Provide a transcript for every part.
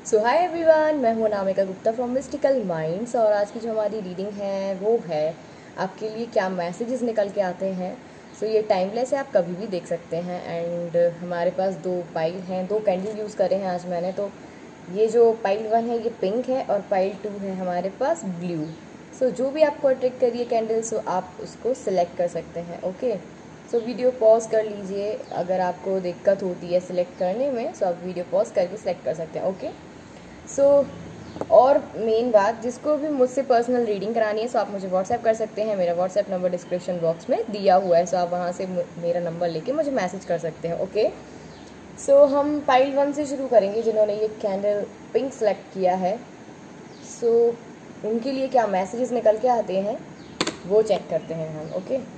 सो हाय everyone, मैं हूं Anamika Gupta from mystical minds. और आज की जो हमारी रीडिंग है वो है आपके लिए क्या मैसेजेस निकल के आते हैं। सो ये टाइमलेस है, आप कभी भी देख सकते हैं। एंड हमारे पास दो पाइल हैं, दो कैंडल यूज़ करे हैं आज मैंने। तो ये जो पाइल 1 है ये पिंक है और पाइल 2 है हमारे पास ब्लू। सो जो भी आपको अट्रैक्ट करिए कैंडल, सो आप उसको सिलेक्ट कर सकते हैं। ओके, सो वीडियो पॉज कर लीजिए। अगर आपको दिक्कत होती है सिलेक्ट करने में, सो आप वीडियो पॉज करके सिलेक्ट कर सकते हैं। ओके, सो और मेन बात, जिसको भी मुझसे पर्सनल रीडिंग करानी है सो आप मुझे व्हाट्सएप कर सकते हैं। मेरा व्हाट्सएप नंबर डिस्क्रिप्शन बॉक्स में दिया हुआ है, सो आप वहाँ से मेरा नंबर लेके मुझे मैसेज कर सकते हैं। ओके, सो हम पाइल 1 से शुरू करेंगे, जिन्होंने ये कैंडल पिंक सेलेक्ट किया है। सो उनके लिए क्या मैसेजेस निकल के आते हैं वो चेक करते हैं हम।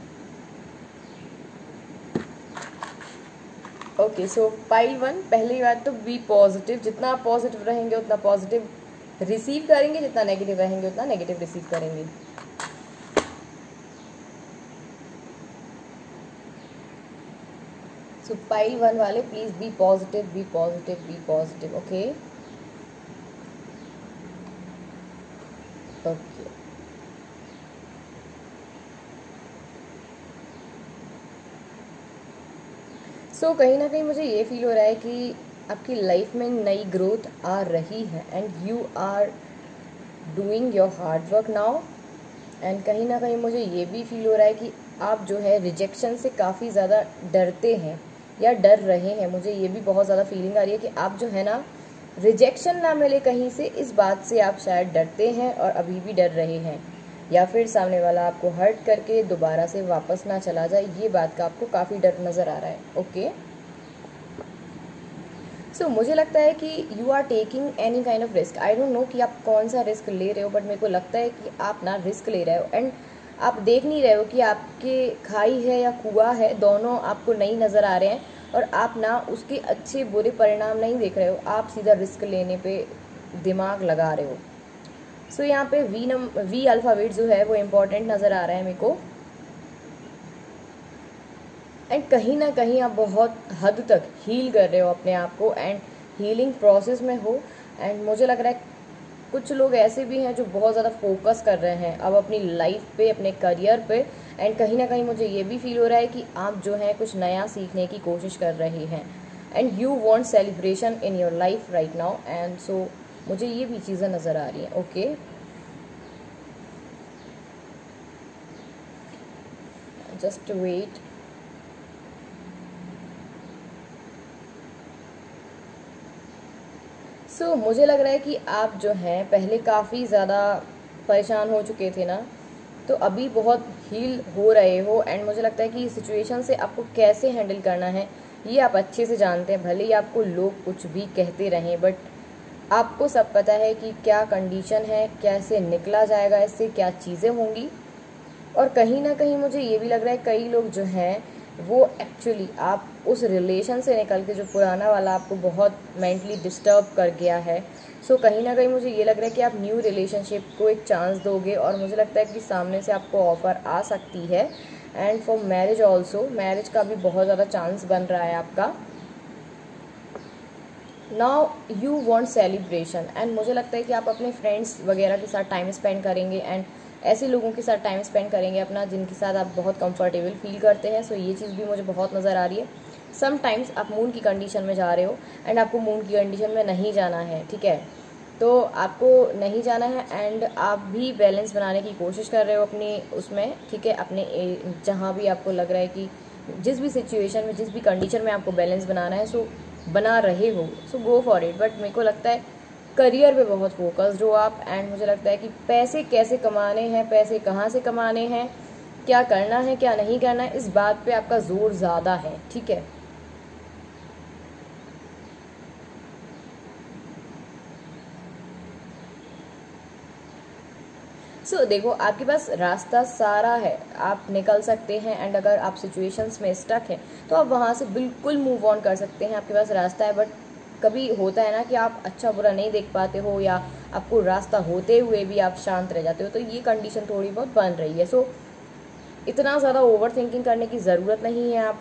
ओके, सो पाइल 1, पहली बात तो बी पॉजिटिव। जितना आप पॉजिटिव रहेंगे उतना पॉजिटिव रिसीव करेंगे, जितना नेगेटिव रहेंगे उतना नेगेटिव रिसीव करेंगे। सो पाइल 1 वाले please be positive, be positive, be positive. Okay okay, so कहीं ना कहीं मुझे ये फील हो रहा है कि आपकी लाइफ में नई ग्रोथ आ रही है and you are doing your hard work now. And कहीं ना कहीं मुझे ये भी फील हो रहा है कि आप जो है रिजेक्शन से काफ़ी ज़्यादा डरते हैं या डर रहे हैं। मुझे ये भी बहुत ज़्यादा फीलिंग आ रही है कि आप जो है ना, रिजेक्शन ना मिले कहीं से, इस बात से आप शायद डरते हैं और अभी भी डर रहे हैं, या फिर सामने वाला आपको हर्ट करके दोबारा से वापस ना चला जाए, ये बात का आपको काफ़ी डर नज़र आ रहा है। ओके, सो मुझे लगता है कि you are taking any kind of risk. I don't know कि आप कौन सा रिस्क ले रहे हो, बट मेरे को लगता है कि आप ना रिस्क ले रहे हो। एंड आप देख नहीं रहे हो कि आपके खाई है या कुआं है, दोनों आपको नहीं नज़र आ रहे हैं और आप ना उसके अच्छे बुरे परिणाम नहीं देख रहे हो, आप सीधा रिस्क लेने पे दिमाग लगा रहे हो। सो यहाँ पे वी अल्फ़ाबेट जो है वो इम्पोर्टेंट नज़र आ रहा है मेरे को। एंड कहीं ना कहीं आप बहुत हद तक हील कर रहे हो अपने आप को एंड हीलिंग प्रोसेस में हो। एंड मुझे लग रहा है कुछ लोग ऐसे भी हैं जो बहुत ज़्यादा फोकस कर रहे हैं अब अपनी लाइफ पे, अपने करियर पे। एंड कहीं ना कहीं मुझे ये भी फील हो रहा है कि आप जो है कुछ नया सीखने की कोशिश कर रहे हैं and you want celebration in your life right now. And so मुझे ये भी चीज़ें नज़र आ रही हैं। Okay, just wait. सो मुझे लग रहा है कि आप जो हैं पहले काफ़ी ज़्यादा परेशान हो चुके थे ना, तो अभी बहुत हील हो रहे हो। एंड मुझे लगता है कि इस सिचुएशन से आपको कैसे हैंडल करना है ये आप अच्छे से जानते हैं। भले ही आपको लोग कुछ भी कहते रहें, बट आपको सब पता है कि क्या कंडीशन है, कैसे निकला जाएगा इससे, क्या चीज़ें होंगी। और कहीं ना कहीं मुझे ये भी लग रहा है कई लोग जो हैं वो एक्चुअली आप उस रिलेशन से निकल के, जो पुराना वाला आपको बहुत मेंटली डिस्टर्ब कर गया है, सो कहीं ना कहीं मुझे ये लग रहा है कि आप न्यू रिलेशनशिप को एक चांस दोगे। और मुझे लगता है कि सामने से आपको ऑफ़र आ सकती है। And for marriage also, marriage का भी बहुत ज़्यादा चांस बन रहा है आपका। Now you want celebration and मुझे लगता है कि आप अपने फ्रेंड्स वगैरह के साथ टाइम स्पेंड करेंगे एंड ऐसे लोगों के साथ टाइम स्पेंड करेंगे अपना जिनके साथ आप बहुत कंफर्टेबल फील करते हैं। सो ये चीज़ भी मुझे बहुत नज़र आ रही है। समटाइम्स आप मून की कंडीशन में जा रहे हो एंड आपको मून की कंडीशन में नहीं जाना है, ठीक है, तो आपको नहीं जाना है। एंड आप भी बैलेंस बनाने की कोशिश कर रहे हो अपनी उसमें, ठीक है, अपने जहाँ भी आपको लग रहा है कि जिस भी सिचुएशन में, जिस भी कंडीशन में आपको बैलेंस बनाना है, सो बना रहे हो, so go for it. But मेरे को लगता है करियर पे बहुत फोकस्ड हो आप। एंड मुझे लगता है कि पैसे कैसे कमाने हैं, पैसे कहाँ से कमाने हैं, क्या करना है क्या नहीं करना है, इस बात पे आपका जोर ज़्यादा है, ठीक है। सो देखो, आपके पास रास्ता सारा है, आप निकल सकते हैं। एंड अगर आप सिचुएशंस में स्टक हैं तो आप वहाँ से बिल्कुल मूव ऑन कर सकते हैं, आपके पास रास्ता है। बट कभी होता है ना कि आप अच्छा बुरा नहीं देख पाते हो, या आपको रास्ता होते हुए भी आप शांत रह जाते हो, तो ये कंडीशन थोड़ी बहुत बन रही है। सो इतना ज़्यादा ओवर थिंकिंग करने की ज़रूरत नहीं है आपको।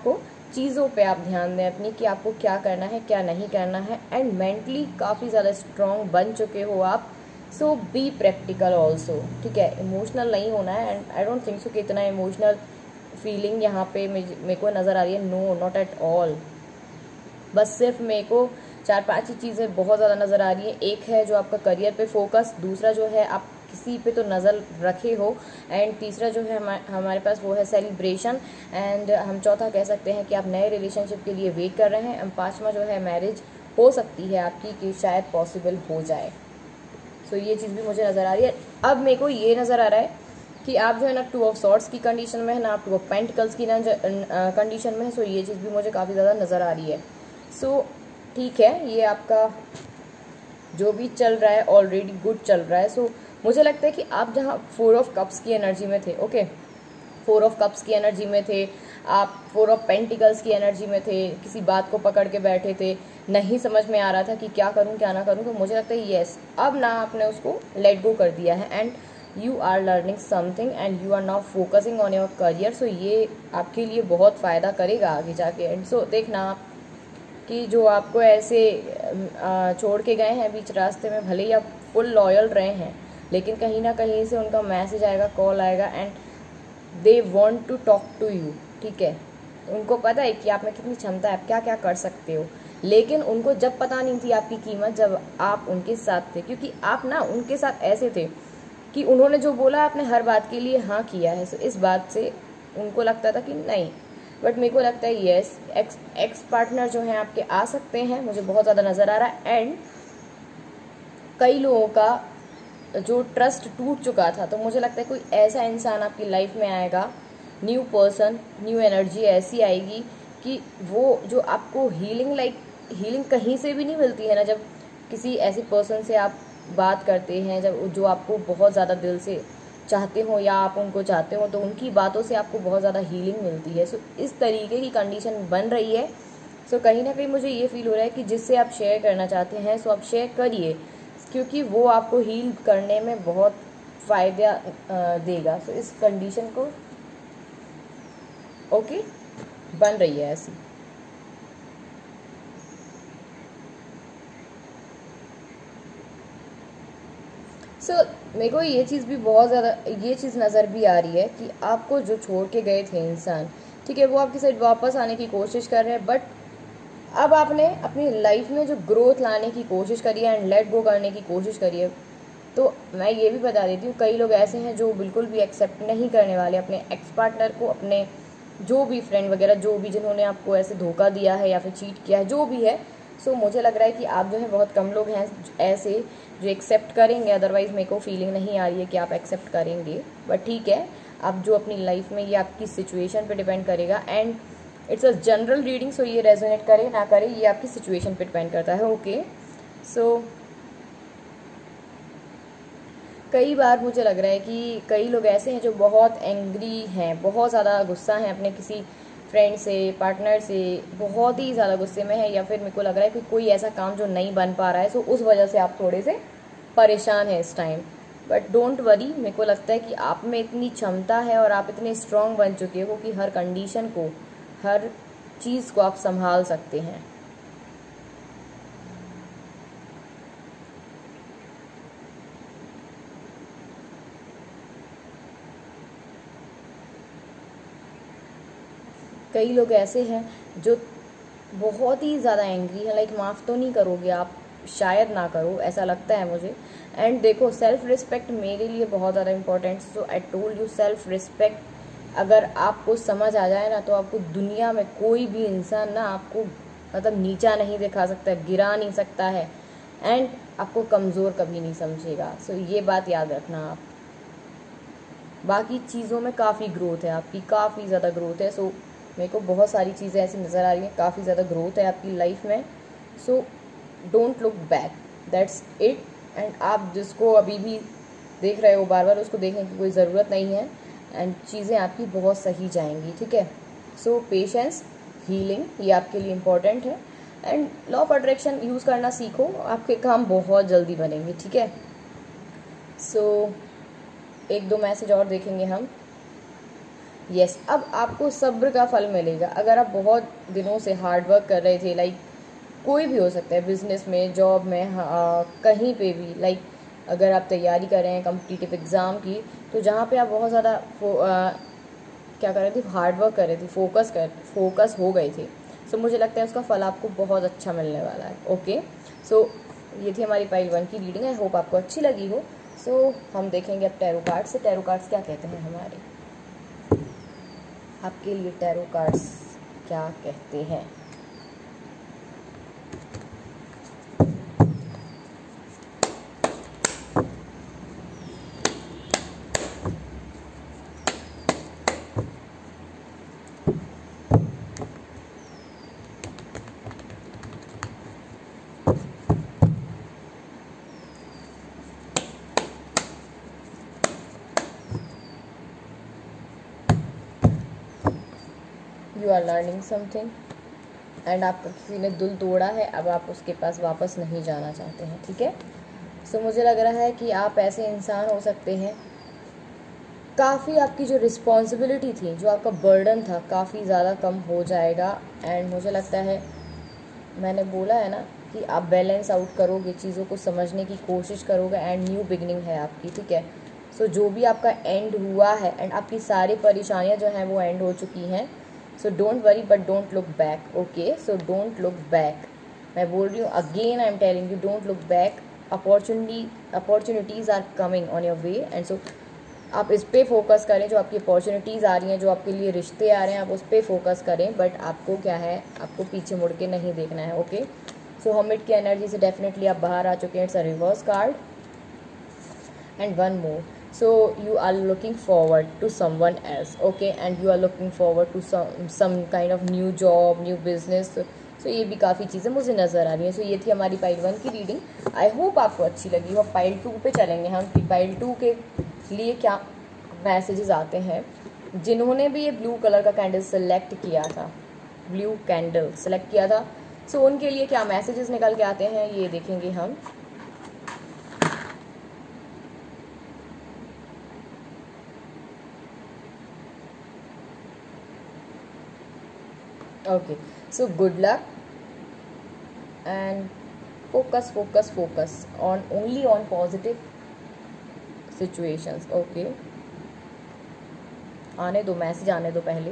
चीज़ों पे आप ध्यान दें अपनी कि आपको क्या करना है क्या नहीं करना है, एंड मेंटली काफ़ी ज़्यादा स्ट्रॉन्ग बन चुके हो आप। सो बी प्रैक्टिकल ऑल्सो, ठीक है। इमोशनल नहीं होना है, and I don't think so कि इतना इमोशनल फीलिंग यहाँ पे मेरे को नज़र आ रही है। No, not at all. बस सिर्फ मेरे को 4-5 ही चीज़ें बहुत ज़्यादा नज़र आ रही है। एक है जो आपका करियर पे फोकस, दूसरा जो है आप किसी पे तो नज़र रखे हो, एंड तीसरा जो है हमारे पास वो है सेलिब्रेशन, एंड हम चौथा कह सकते हैं कि आप नए रिलेशनशिप के लिए वेट कर रहे हैं, एंड पाँचवा जो है मैरिज हो सकती है आपकी कि शायद पॉसिबल हो जाए। सो ये चीज़ भी मुझे नज़र आ रही है। अब मेरे को ये नज़र आ रहा है कि आप जो है ना 2 ऑफ सॉर्ड्स की कंडीशन में है ना, आप 2 ऑफ पेंटिकल्स की कंडीशन में है। सो ये चीज़ भी मुझे काफ़ी ज़्यादा नज़र आ रही है। सो ठीक है, ये आपका जो भी चल रहा है ऑलरेडी गुड चल रहा है। सो मुझे लगता है कि आप जहाँ 4 ऑफ कप्स की एनर्जी में थे, ओके, 4 ऑफ कप्स की एनर्जी में थे आप, 4 ऑफ पेंटिकल्स की एनर्जी में थे, किसी बात को पकड़ के बैठे थे, नहीं समझ में आ रहा था कि क्या करूं क्या ना करूं, तो मुझे लगता है यस, अब ना आपने उसको लेट गो कर दिया है, and you are learning something and you are now focusing on your career. So ये आपके लिए बहुत फ़ायदा करेगा आगे जाके। एंड सो देखना आप कि जो आपको ऐसे छोड़ के गए हैं बीच रास्ते में, भले ही आप फुल लॉयल रहे हैं, लेकिन कहीं ना कहीं से उनका मैसेज आएगा, कॉल आएगा, and they want to talk to you, ठीक है। उनको पता है कि आप में कितनी क्षमता है, आप क्या क्या कर सकते हो, लेकिन उनको जब पता नहीं थी आपकी कीमत, जब आप उनके साथ थे, क्योंकि आप ना उनके साथ ऐसे थे कि उन्होंने जो बोला आपने हर बात के लिए हाँ किया है। सो इस बात से उनको लगता था कि नहीं, बट मेरे को लगता है येस, एक्स पार्टनर जो हैं आपके आ सकते हैं, मुझे बहुत ज़्यादा नज़र आ रहा है। एंड कई लोगों का जो ट्रस्ट टूट चुका था, तो मुझे लगता है कोई ऐसा इंसान आपकी लाइफ में आएगा, न्यू पर्सन, न्यू एनर्जी ऐसी आएगी कि वो जो आपको हीलिंग कहीं से भी नहीं मिलती है ना, जब किसी ऐसे पर्सन से आप बात करते हैं, जब जो आपको बहुत ज़्यादा दिल से चाहते हो या आप उनको चाहते हो, तो उनकी बातों से आपको बहुत ज़्यादा हीलिंग मिलती है। सो इस तरीके की कंडीशन बन रही है। सो कहीं ना कहीं मुझे ये फील हो रहा है कि जिससे आप शेयर करना चाहते हैं, सो आप शेयर करिए, क्योंकि वो आपको हील करने में बहुत फ़ायदा देगा। सो इस कंडीशन को ओके बन रही है ऐसी। मेरे को ये चीज़ भी बहुत ज़्यादा, ये चीज़ नज़र भी आ रही है कि आपको जो छोड़ के गए थे इंसान, ठीक है, वो आपकी साइड वापस आने की कोशिश कर रहे हैं, बट अब आपने अपनी लाइफ में जो ग्रोथ लाने की कोशिश करी है एंड लेट गो करने की कोशिश करी है। तो मैं ये भी बता देती हूँ, कई लोग ऐसे हैं जो बिल्कुल भी एक्सेप्ट नहीं करने वाले अपने एक्स पार्टनर को, अपने जो भी फ्रेंड वगैरह, जो भी जिन्होंने आपको ऐसे धोखा दिया है या फिर चीट किया है, जो भी है। सो मुझे लग रहा है कि आप जो है बहुत कम लोग हैं ऐसे जो एक्सेप्ट करेंगे, अदरवाइज़ मेरे को फीलिंग नहीं आ रही है कि आप एक्सेप्ट करेंगे, बट ठीक है, आप जो अपनी लाइफ में, ये आपकी सिचुएशन पे डिपेंड करेगा, and it's a general reading. So ये रेजोनेट करे ना करे, ये आपकी सिचुएशन पे डिपेंड करता है, ओके। सो कई बार मुझे लग रहा है कि कई लोग ऐसे हैं जो बहुत एंग्री हैं, बहुत ज़्यादा गुस्सा हैं अपने किसी फ्रेंड से, पार्टनर से, बहुत ही ज़्यादा गुस्से में है, या फिर मेरे को लग रहा है कि कोई ऐसा काम जो नहीं बन पा रहा है, सो उस वजह से आप थोड़े से परेशान हैं इस टाइम। बट डोंट वरी, मेरे को लगता है कि आप में इतनी क्षमता है और आप इतने स्ट्रॉन्ग बन चुके हो कि हर कंडीशन को, हर चीज़ को आप संभाल सकते हैं। कई लोग ऐसे हैं जो बहुत ही ज़्यादा एंग्री है, लाइक माफ़ तो नहीं करोगे आप, शायद ना करो, ऐसा लगता है मुझे। एंड देखो, सेल्फ रिस्पेक्ट मेरे लिए बहुत ज़्यादा important, so I told you, self respect अगर आपको समझ आ जाए ना, तो आपको दुनिया में कोई भी इंसान ना आपको मतलब नीचा नहीं दिखा सकता, गिरा नहीं सकता है, एंड आपको कमज़ोर कभी नहीं समझेगा। सो ये बात याद रखना आप। बाकी चीज़ों में काफ़ी ग्रोथ है आपकी, काफ़ी ज़्यादा ग्रोथ है। सो मेरे को बहुत सारी चीज़ें ऐसी नज़र आ रही हैं, काफ़ी ज़्यादा ग्रोथ है आपकी लाइफ में। So don't look back, that's it. And आप जिसको अभी भी देख रहे हो बार बार, उसको देखने की कोई ज़रूरत नहीं है, एंड चीज़ें आपकी बहुत सही जाएंगी, ठीक है। सो पेशेंस, हीलिंग, ये आपके लिए इम्पॉर्टेंट है, and law of attraction use करना सीखो, आपके काम बहुत जल्दी बनेंगे, ठीक है। सो एक दो मैसेज और देखेंगे हम। यस, अब आपको सब्र का फल मिलेगा। अगर आप बहुत दिनों से हार्ड वर्क कर रहे थे, लाइक कोई भी हो सकता है, बिजनेस में, जॉब में, कहीं पे भी, लाइक अगर आप तैयारी कर रहे हैं कॉम्पिटिटिव एग्ज़ाम की, तो जहाँ पे आप बहुत ज़्यादा क्या कर रहे थे, हार्ड वर्क कर रहे थे, फोकस हो गए थे, सो मुझे लगता है उसका फल आपको बहुत अच्छा मिलने वाला है। ओके, सो ये थी हमारी पाइल 1 की रीडिंग। आई होप आपको अच्छी लगी हो। सो हम देखेंगे अब टैरो कार्ड्स से, टैरो कार्ड्स क्या कहते हैं हमारे आपके लिए, टैरो कार्ड्स क्या कहते हैं। You are learning something and आपका किसी ने दिल तोड़ा है, अब आप उसके पास वापस नहीं जाना चाहते हैं। ठीक है, सो मुझे लग रहा है कि आप ऐसे इंसान हो सकते हैं, काफ़ी आपकी जो रिस्पॉन्सिबिलिटी थी, जो आपका बर्डन था, काफ़ी ज़्यादा कम हो जाएगा। एंड मुझे लगता है, मैंने बोला है ना कि आप बैलेंस आउट करोगे, चीज़ों को समझने की कोशिश करोगे एंड न्यू बिगनिंग है आपकी। ठीक है, सो जो भी आपका एंड हुआ है एंड आपकी सारी परेशानियां जो हैं वो एंड हो चुकी हैं। So don't worry but don't look back. Okay, so don't look back, मैं बोल रही हूँ again, I am telling you, don't look back. Opportunities are coming on your way and so आप इस पर फोकस करें। जो आपकी अपॉर्चुनिटीज़ आ रही हैं, जो आपके लिए रिश्ते आ रहे हैं, आप उस पर फोकस करें, बट आपको क्या है, आपको पीछे मुड़ के नहीं देखना है। ओके, सो हर्मिट की एनर्जी से डेफिनेटली आप बाहर आ चुके हैं। It's a reverse card and one more. So you are looking forward to someone else, okay, and you are looking forward to some kind of new job, new business. So ये भी काफ़ी चीज़ें मुझे नज़र आ रही हैं। So ये थी हमारी पाइल 1 की रीडिंग। आई होप आपको अच्छी लगी हो। पाइल 2 पे चलेंगे हम कि पाइल 2 के लिए क्या मैसेजेस आते हैं। जिन्होंने भी ये ब्लू कलर का कैंडल सेलेक्ट किया था, ब्लू कैंडल सेलेक्ट किया था, सो उनके लिए क्या मैसेजेस निकल के आते हैं ये देखेंगे हम। Okay, so good luck and focus on only on positive situations. Okay, आने दो, मैसेज आने दो पहले।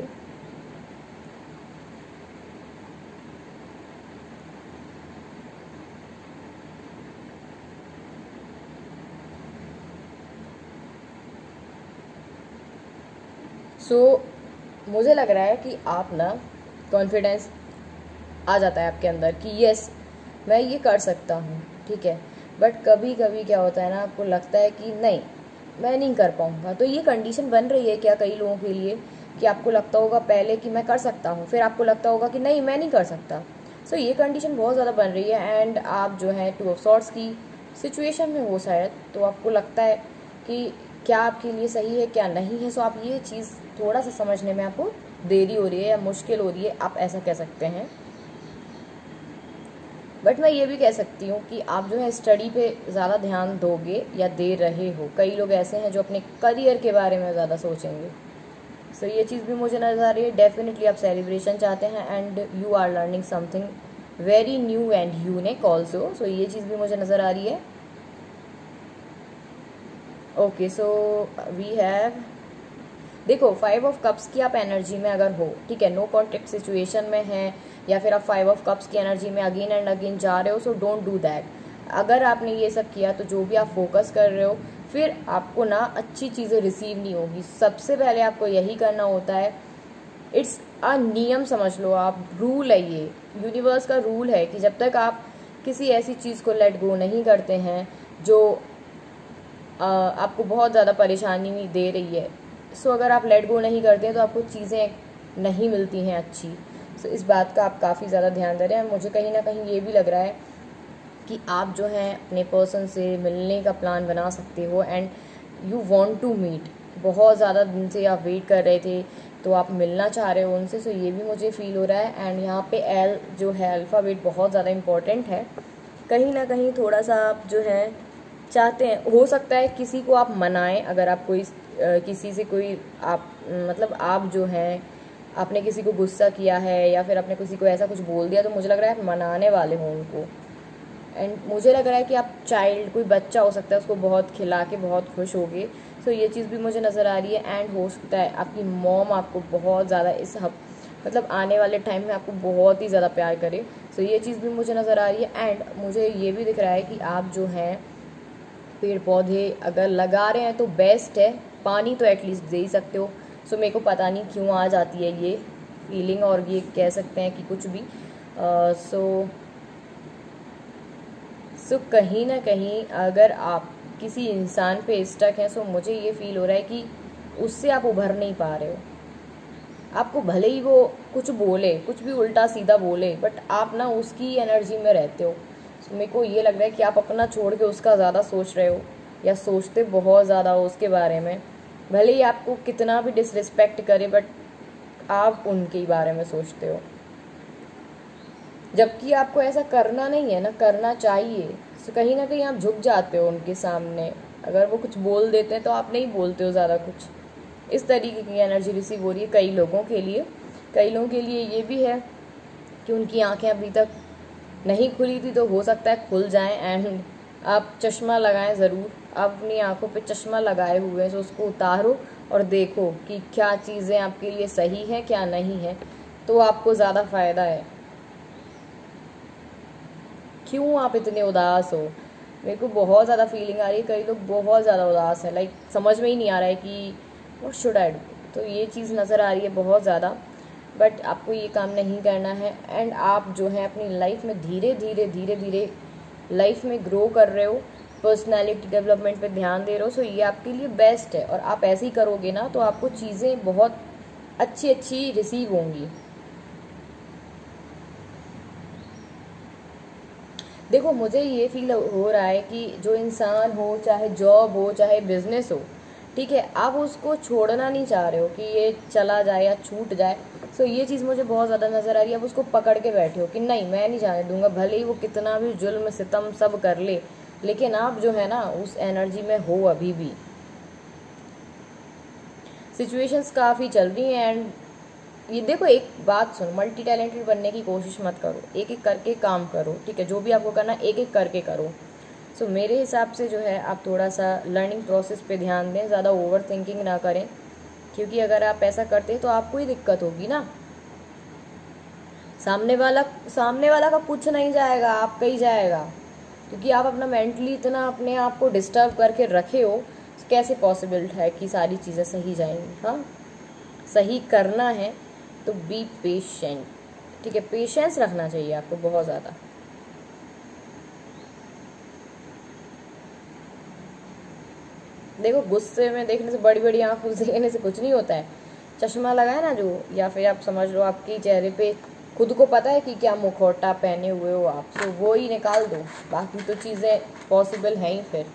मुझे लग रहा है कि आप ना कॉन्फिडेंस आ जाता है आपके अंदर कि यस मैं ये कर सकता हूँ। ठीक है, बट कभी कभी क्या होता है ना, आपको लगता है कि नहीं मैं नहीं कर पाऊँगा। तो ये कंडीशन बन रही है क्या कई लोगों के लिए कि आपको लगता होगा पहले कि मैं कर सकता हूँ, फिर आपको लगता होगा कि नहीं मैं नहीं कर सकता। सो ये कंडीशन बहुत ज़्यादा बन रही है एंड आप जो है 2 ऑफ सॉर्ड्स की सिचुएशन में हो शायद, तो आपको लगता है कि क्या आपके लिए सही है क्या नहीं है। सो आप ये चीज़ थोड़ा सा समझने में आपको देरी हो रही है या मुश्किल हो रही है, आप ऐसा कह सकते हैं। बट मैं ये भी कह सकती हूँ कि आप जो है स्टडी पे ज़्यादा ध्यान दोगे या दे रहे हो। कई लोग ऐसे हैं जो अपने करियर के बारे में ज़्यादा सोचेंगे। सो ये चीज़ भी मुझे नज़र आ रही है। डेफिनेटली आप सेलिब्रेशन चाहते हैं and you are learning something very new and unique also. So ये चीज़ भी मुझे नज़र आ रही है। ओके, सो वी हैव, देखो 5 ऑफ कप्स की आप एनर्जी में अगर हो, ठीक है, नो कॉन्टेक्ट सिचुएशन में है या फिर आप 5 ऑफ कप्स की एनर्जी में अगेन एंड अगेन जा रहे हो, सो डोंट डू दैट। अगर आपने ये सब किया तो जो भी आप फोकस कर रहे हो फिर आपको ना अच्छी चीज़ें रिसीव नहीं होगी। सबसे पहले आपको यही करना होता है, इट्स अ नियम समझ लो आप, रूल है ये, यूनिवर्स का रूल है कि जब तक आप किसी ऐसी चीज़ को लेट गो नहीं करते हैं जो आपको बहुत ज़्यादा परेशानी दे रही है, सो अगर आप लेट गो नहीं करते हैं तो आपको चीज़ें नहीं मिलती हैं अच्छी। सो इस बात का आप काफ़ी ज़्यादा ध्यान दे रहे हैं। मुझे कहीं ना कहीं ये भी लग रहा है कि आप जो हैं अपने पर्सन से मिलने का प्लान बना सकते हो and you want to meet. बहुत ज़्यादा दिन से आप वेट कर रहे थे तो आप मिलना चाह रहे हो उनसे। सो ये भी मुझे फील हो रहा है एंड यहाँ पे एल जो है अल्फ़ाबेट बहुत ज़्यादा इम्पॉर्टेंट है। कहीं ना कहीं थोड़ा सा आप जो है चाहते हैं, हो सकता है किसी को आप मनाएं, अगर आप कोई किसी से कोई आप मतलब आप जो हैं आपने किसी को गुस्सा किया है या फिर आपने किसी को ऐसा कुछ बोल दिया, तो मुझे लग रहा है आप मनाने वाले हो उनको। एंड मुझे लग रहा है कि आप चाइल्ड, कोई बच्चा हो सकता है, उसको बहुत खिला के बहुत खुश होगे। सो ये चीज़ भी मुझे नज़र आ रही है। एंड हो सकता है आपकी मॉम आपको बहुत ज़्यादा मतलब आने वाले टाइम में आपको बहुत ही ज़्यादा प्यार करे। सो ये चीज़ भी मुझे नज़र आ रही है। एंड मुझे ये भी दिख रहा है कि आप जो हैं पेड़ पौधे अगर लगा रहे हैं तो बेस्ट है, पानी तो एटलीस्ट दे ही सकते हो। सो मेरे को पता नहीं क्यों आ जाती है ये फीलिंग, और ये कह सकते हैं कि कुछ भी। सो कहीं ना कहीं अगर आप किसी इंसान पे स्टक हैं, सो मुझे ये फील हो रहा है कि उससे आप उभर नहीं पा रहे हो। आपको भले ही वो कुछ बोले, कुछ भी उल्टा सीधा बोले, बट आप ना उसकी एनर्जी में रहते हो। सो मेरे को ये लग रहा है कि आप अपना छोड़ के उसका ज़्यादा सोच रहे हो, या सोचते बहुत ज़्यादा हो उसके बारे में। भले ही आपको कितना भी डिसरिस्पेक्ट करे, बट आप उनके ही बारे में सोचते हो, जबकि आपको ऐसा करना नहीं है ना, करना चाहिए। तो कहीं ना कहीं आप झुक जाते हो उनके सामने। अगर वो कुछ बोल देते हैं तो आप नहीं बोलते हो ज़्यादा कुछ। इस तरीके की एनर्जी रिसीव हो रही है कई लोगों के लिए। कई लोगों के लिए ये भी है कि उनकी आंखें अभी तक नहीं खुली थी, तो हो सकता है खुल जाएं। एंड आप चश्मा लगाएं ज़रूर, आप अपनी आंखों पे चश्मा लगाए हुए हैं, तो उसको उतारो और देखो कि क्या चीज़ें आपके लिए सही है क्या नहीं है, तो आपको ज़्यादा फ़ायदा है। क्यों आप इतने उदास हो? मेरे को बहुत ज़्यादा फीलिंग आ रही है, कई लोग बहुत ज़्यादा उदास हैं, लाइक समझ में ही नहीं आ रहा है कि व्हाट शुड आई डू। तो ये चीज़ नज़र आ रही है बहुत ज़्यादा, बट आपको ये काम नहीं करना है। एंड आप जो है अपनी लाइफ में धीरे धीरे लाइफ में ग्रो कर रहे हो, पर्सनैलिटी डेवलपमेंट पे ध्यान दे रहे हो। सो ये आपके लिए बेस्ट है, और आप ऐसे ही करोगे ना तो आपको चीज़ें बहुत अच्छी रिसीव होंगी। देखो मुझे ये फील हो रहा है कि जो इंसान हो, चाहे जॉब हो चाहे बिजनेस हो, ठीक है, आप उसको छोड़ना नहीं चाह रहे हो कि ये चला जाए या छूट जाए। सो ये चीज़ मुझे बहुत ज़्यादा नज़र आ रही है। आप उसको पकड़ के बैठे हो कि नहीं, मैं नहीं जाने दूंगा, भले ही वो कितना भी जुल्म सितम सब कर ले, लेकिन आप जो है ना उस एनर्जी में हो अभी भी। सिचुएशंस काफ़ी चल रही हैं। एंड ये देखो, एक बात सुनो, मल्टी टैलेंटेड बनने की कोशिश मत करो, एक एक करके काम करो, ठीक है, जो भी आपको करना एक एक करके करो। सो मेरे हिसाब से जो है आप थोड़ा सा लर्निंग प्रोसेस पे ध्यान दें, ज़्यादा ओवर थिंकिंग ना करें, क्योंकि अगर आप ऐसा करते हैं तो आपको ही दिक्कत होगी ना। सामने वाला का कुछ नहीं जाएगा, आपका ही जाएगा, क्योंकि आप अपना मेंटली इतना अपने आप को डिस्टर्ब करके रखे हो। कैसे पॉसिबल है कि सारी चीज़ें सही जाएंगी? हाँ, सही करना है तो बी पेशेंट, ठीक है, पेशेंस रखना चाहिए आपको बहुत ज़्यादा। देखो गुस्से में देखने से, बड़ी बड़ी आंखों से देखने से कुछ नहीं होता है। चश्मा लगाए ना जो, या फिर आप समझ लो आपके चेहरे पे खुद को पता है कि क्या मुखौटा पहने हुए हो आप, तो वो ही निकाल दो, बाकी तो चीज़ें पॉसिबल हैं ही। फिर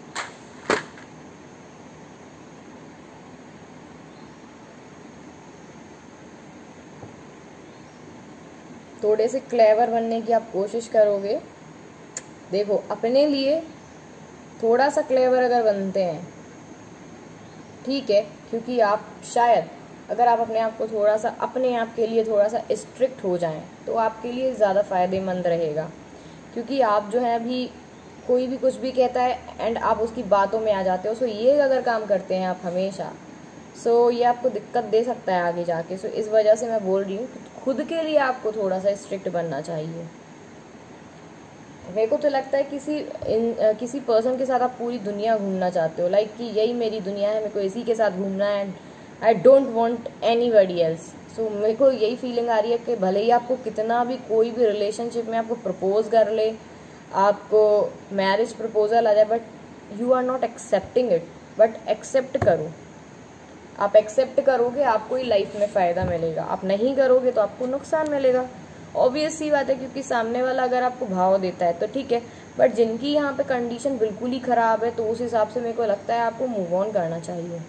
थोड़े से क्लेवर बनने की आप कोशिश करोगे। देखो अपने लिए थोड़ा सा क्लेवर अगर बनते हैं, ठीक है, क्योंकि आप शायद अगर आप अपने आप को थोड़ा सा, अपने आप के लिए थोड़ा सा स्ट्रिक्ट हो जाएं, तो आपके लिए ज़्यादा फ़ायदेमंद रहेगा। क्योंकि आप जो है अभी कोई भी कुछ भी कहता है एंड आप उसकी बातों में आ जाते हो। सो ये अगर काम करते हैं आप हमेशा, सो ये आपको दिक्कत दे सकता है आगे जाके। सो इस वजह से मैं बोल रही हूँ कि खुद के लिए आपको थोड़ा सा स्ट्रिक्ट बनना चाहिए। मेरे को तो लगता है किसी पर्सन के साथ आप पूरी दुनिया घूमना चाहते हो, लाइक कि यही मेरी दुनिया है, मेरे को इसी के साथ घूमना है, and I don't want anybody else. So मेरे को यही फीलिंग आ रही है कि भले ही आपको कितना भी कोई भी रिलेशनशिप में आपको प्रपोज कर ले, आपको मैरिज प्रपोजल आ जाए, but you are not accepting it. But accept करो, आप एक्सेप्ट करोगे आपको ही लाइफ में फ़ायदा मिलेगा, आप नहीं करोगे तो आपको नुकसान मिलेगा। ऑब्वियस सी बात है, क्योंकि सामने वाला अगर आपको भाव देता है तो ठीक है, बट जिनकी यहाँ पे कंडीशन बिल्कुल ही ख़राब है, तो उस हिसाब से मेरे को लगता है आपको मूव ऑन करना चाहिए।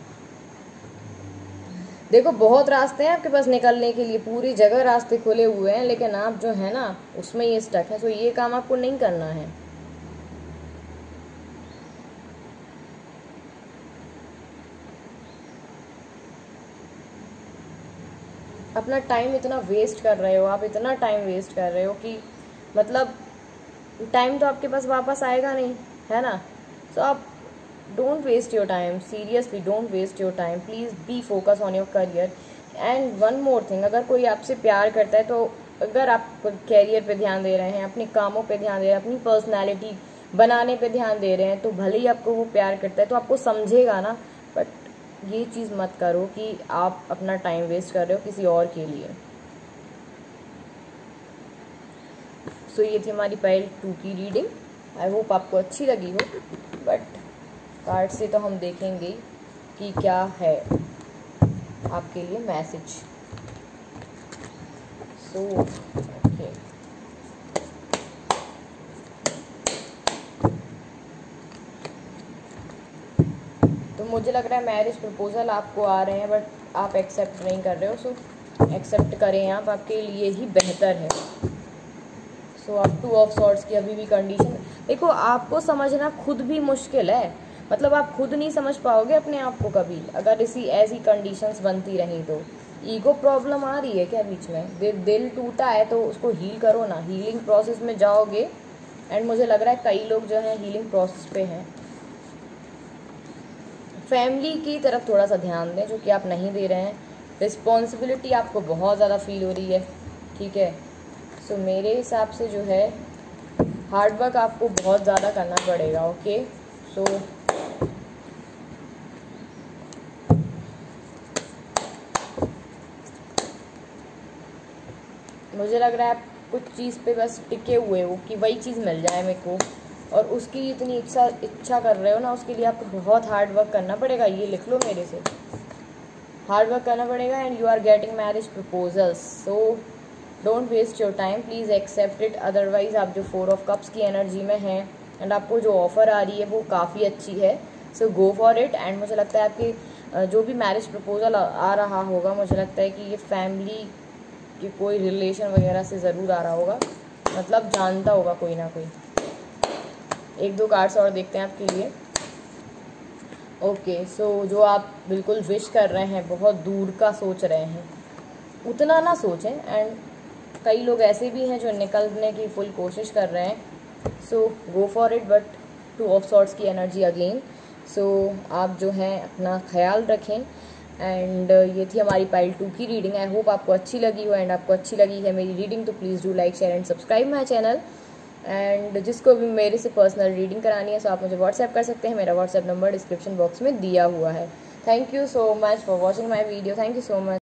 देखो बहुत रास्ते हैं आपके पास निकलने के लिए, पूरी जगह रास्ते खुले हुए हैं, लेकिन आप जो है ना उसमें ये स्टक है। सो ये काम आपको नहीं करना है। अपना टाइम इतना वेस्ट कर रहे हो, आप इतना टाइम वेस्ट कर रहे हो कि मतलब टाइम तो आपके पास वापस आएगा नहीं, है ना। सो आप don't waste your time, seriously don't waste your time, please be focus on your career. And one more thing, अगर कोई आपसे प्यार करता है तो अगर आप कैरियर पे ध्यान दे रहे हैं, अपने कामों पे ध्यान दे रहे हैं, अपनी पर्सनैलिटी बनाने पे ध्यान दे रहे हैं, तो भले ही आपको वो प्यार करता है तो आपको समझेगा ना। बट ये चीज़ मत करो कि आप अपना टाइम वेस्ट कर रहे हो किसी और के लिए। सो ये थी हमारी पाइल 2 की रीडिंग। आई होप आपको अच्छी लगी हो, बट कार्ड से तो हम देखेंगे कि क्या है आपके लिए मैसेज। सो ओके, तो मुझे लग रहा है मैरिज प्रपोजल आपको आ रहे हैं बट आप एक्सेप्ट नहीं कर रहे हो। सो एक्सेप्ट करें आप, आपके लिए ही बेहतर है। सो आप 2 ऑफ सॉर्ड्स की अभी भी कंडीशन देखो, आपको समझना खुद भी मुश्किल है, मतलब आप खुद नहीं समझ पाओगे अपने आप को कभी अगर ऐसी कंडीशंस बनती रही तो। ईगो प्रॉब्लम आ रही है क्या बीच में, दिल टूटा है तो उसको हील करो ना, हीलिंग प्रोसेस में जाओगे। एंड मुझे लग रहा है कई लोग जो हैं हीलिंग प्रोसेस पे हैं। फैमिली की तरफ थोड़ा सा ध्यान दें जो कि आप नहीं दे रहे हैं। रिस्पॉन्सिबिलिटी आपको बहुत ज़्यादा फील हो रही है, ठीक है। सो मेरे हिसाब से जो है हार्डवर्क आपको बहुत ज़्यादा करना पड़ेगा, ओके। सो मुझे लग रहा है आप कुछ चीज़ पे बस टिके हुए हो कि वही चीज़ मिल जाए मेरे को, और उसकी इतनी इच्छा कर रहे हो ना, उसके लिए आपको बहुत हार्ड वर्क करना पड़ेगा। ये लिख लो मेरे से, हार्ड वर्क करना पड़ेगा। And you are getting marriage proposals, so don't waste your time, please accept it. Otherwise आप जो 4 ऑफ कप्स की एनर्जी में हैं एंड आपको जो ऑफ़र आ रही है वो काफ़ी अच्छी है, so go for it. And मुझे लगता है आपकी जो भी मैरिज प्रपोजल आ रहा होगा, मुझे लगता है कि ये फैमिली कि कोई रिलेशन वगैरह से ज़रूर आ रहा होगा, मतलब जानता होगा कोई ना कोई। 1-2 कार्ड्स और देखते हैं आपके लिए। ओके, सो जो आप बिल्कुल विश कर रहे हैं, बहुत दूर का सोच रहे हैं, उतना ना सोचें। एंड कई लोग ऐसे भी हैं जो निकलने की फुल कोशिश कर रहे हैं, so go for it. But 2 of swords की एनर्जी अगेन, सो आप जो हैं अपना ख्याल रखें। एंड ये थी हमारी पाइल 2 की रीडिंग। आई होप आपको अच्छी लगी हो, एंड आपको अच्छी लगी है मेरी रीडिंग तो please do like share and subscribe my channel. And जिसको भी मेरे से पर्सनल रीडिंग करानी है सो आप मुझे व्हाट्सएप कर सकते हैं, मेरा व्हाट्सएप नंबर डिस्क्रिप्शन बॉक्स में दिया हुआ है। Thank you so much for watching my video, thank you so much.